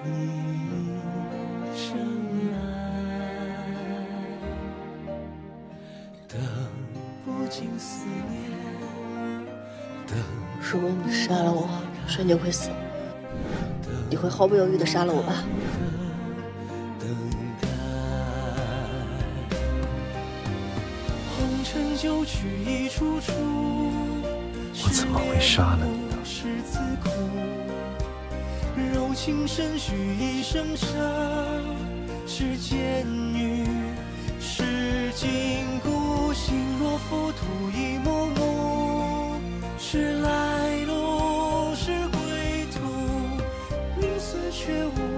如果你杀了我，瞬间会死，你会毫不犹豫地杀了我吧？ 我怎么会杀了你呢？ 柔情深许一生伤，是监狱，是禁锢。心若浮屠一幕幕，是来路，是归途。宁死却无